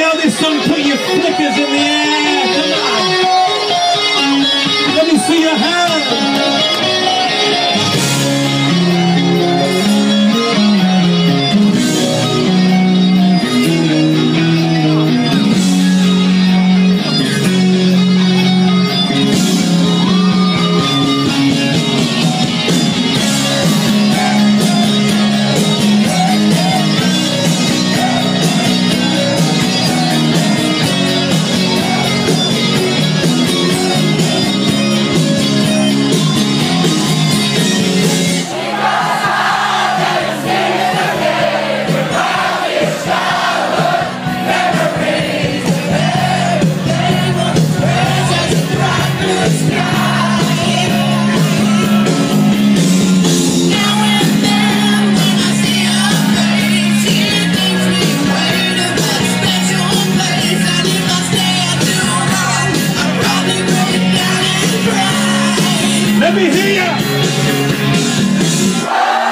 know this song, put your flickers in the air. Come on. Let me see your hands. Let me hear ya!